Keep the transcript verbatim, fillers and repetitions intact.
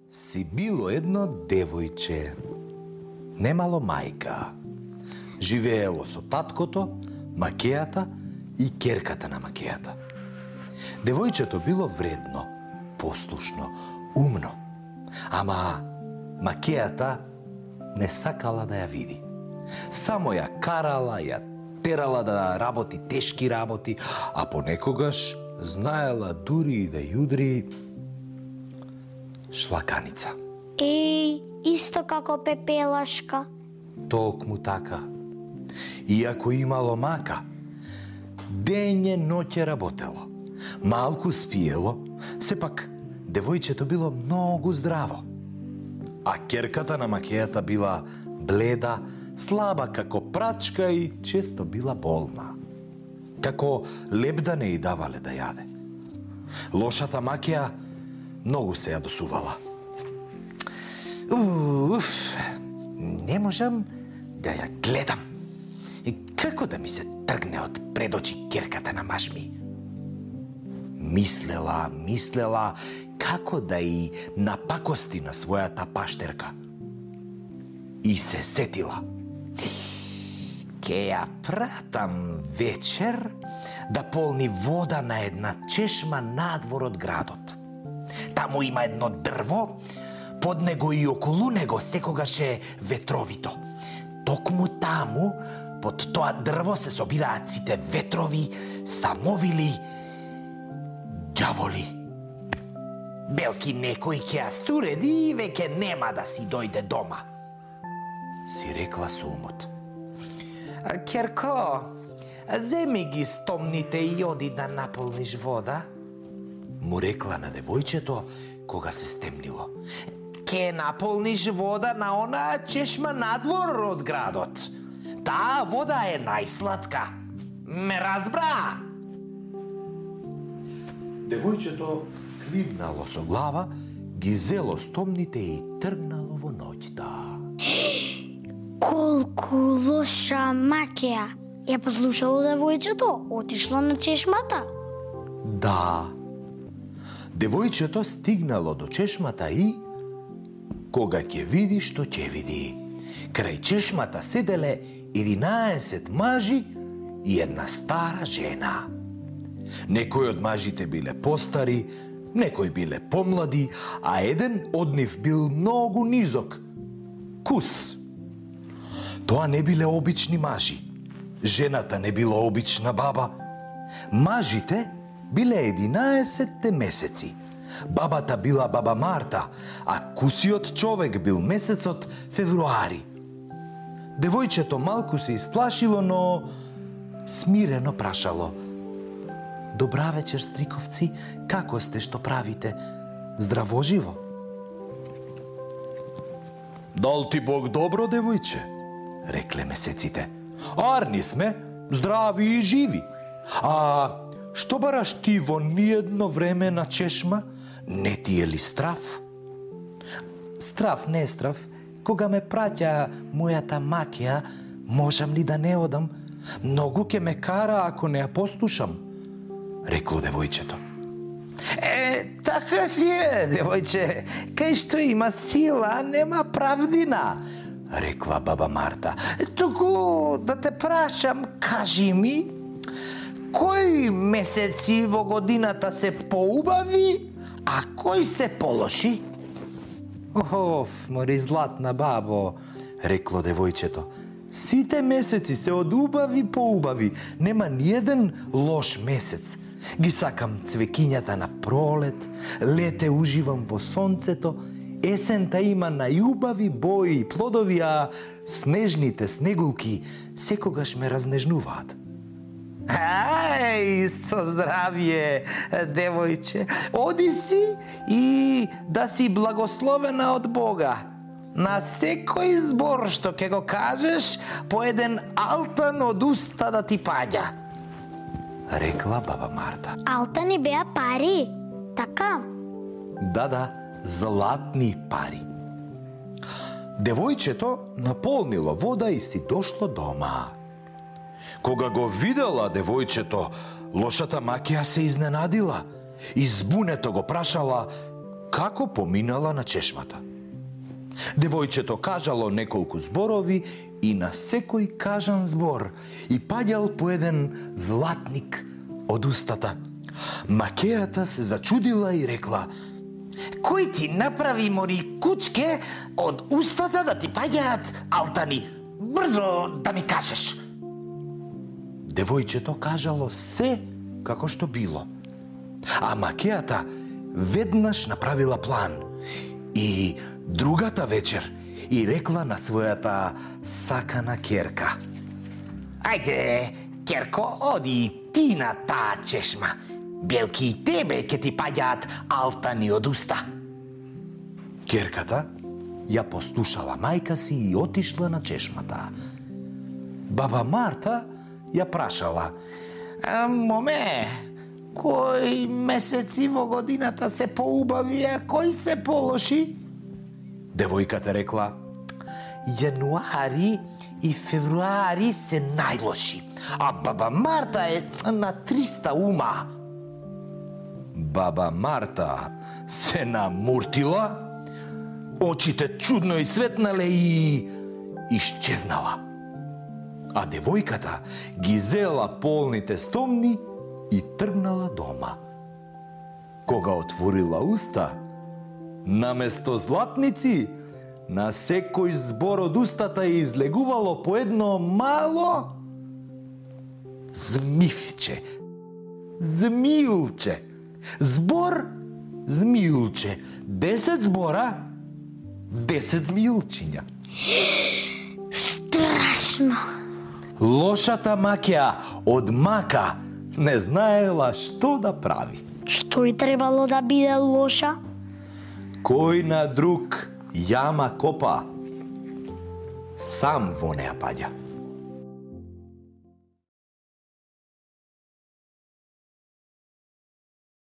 си било едно девојче, немало мајка. Живеело со таткото, макејата и керката на макејата. Девојчето било вредно, послушно, умно. Ама макејата не сакала да ја види. Само ја карала, ја терала да работи тешки работи, а понекогаш знаела дури и да јудри шлаканица. Еј, исто како пепелашка. Токму така. Иако имало мака, дење ноќе работело. Малку спиело, сепак девојчето било многу здраво. А керката на макејата била бледа, слаба како прачка и често била болна. Како лебда не и давале да јаде. Лошата макеја многу се ја досувала. Уф, не можам да ја гледам. И како да ми се тргне од пред очи керката на машми? Мислела, мислела како да и напакости на својата паштерка. И се сетила. Ке ја пратам вечер да полни вода на една чешма надвор од градот. Таму има едно дрво, под него и околу него секогаш е ветровито. Токму таму, под тоа дрво се собираат сите ветрови, самовили, ѓаволи. Белки некој ќе ја стуреди и веќе нема да си дојде дома, си рекла со умот. Керко, земи ги стомните и оди да наполниш вода, му рекла на девојчето кога се стемнило. Ке наполниш вода на онаа чешма надвор од градот. Таа вода е најсладка. Ме разбра? Девојчето кливнало со глава, ги зело стомните и тргнало во ноќта. Колку лоша макеја. Ја послушало девојчето, отишло на чешмата. Да. Девојчето стигнало до чешмата и кога ќе види што ќе види. Крај чешмата седеле единаесет мажи и една стара жена. Некои од мажите биле постари, некои биле помлади, а еден од нив бил многу низок. Кус. Тоа не биле обични мажи. Жената не била обична баба. Мажите биле единаесетте месеци. Бабата била баба Марта, а кусиот човек бил месецот февруари. Девојчето малку се исплашило, но смирено прашало. Добра вечер, стриковци, како сте, што правите? Здраво живо? Дал ти Бог добро, девојче? Рекле месеците. Арни сме, здрави и живи. А што бараш ти во ниедно време на чешма? Не ти е ли страв? Страв, не страв. Кога ме праќа мојата макеја, можам ли да не одам? Многу ке ме кара ако не ја послушам, рекло девојчето. Е, така си е, девојче. Кај што има сила, нема правдина, рекла баба Марта. Туку да те прашам, кажи ми, кои месеци во годината се поубави, а кои се полоши? Оф, мори златна бабо, рекло девојчето. Сите месеци се од убави по убави, нема ниеден лош месец. Ги сакам цвекињата на пролет, лете уживам во сонцето, есента има најубави бои и плодови, а снежните снегулки секогаш ме разнежнуваат. Ај, со здравје, девојче. Оди си и да си благословена од Бога. На секој збор што ќе го кажеш, по еден алтан од уста да ти паѓа, рекла баба Марта. Алтани беа пари, така? Да, да, златни пари. Девојчето наполнило вода и си дошло дома. Кога го видела девојчето, лошата макеја се изненадила и збунето го прашала како поминала на чешмата. Девојчето кажало неколку зборови и на секој кажан збор и паѓал по еден златник од устата. Макејата се зачудила и рекла: Кој ти направи мори кучке од устата да ти паѓаат алтани? Брзо да ми кажеш. Девојчето кажало се како што било. А макејата веднаш направила план и другата вечер и рекла на својата сакана ќерка: Ајде, ќерко, оди ти на таа чешма. Белки и тебе ќе ти паѓаат алтани од уста. Ќерката ја послушала мајка си и отишла на чешмата. Баба Марта ја прашала: А, моме, кои месеци во годината се поубави, а кои се полоши? Девојката рекла: Јануари и февруари се најлоши, а баба Марта е на триста ума. Баба Марта се намуртила, очите чудно и светнале и исчезнала. А девојката ги зела полните стомни и тргнала дома. Кога отворила уста, наместо златници, на секој збор од устата ја излегувало по едно мало змивче, змиулче. Збор змиулче. Десет збора, десет змиулчиња. Страшно. Лошата макеја од мака не знаела што да прави. Што и требало да биде лоша? Кој на друг јама копа, сам во неа паѓа.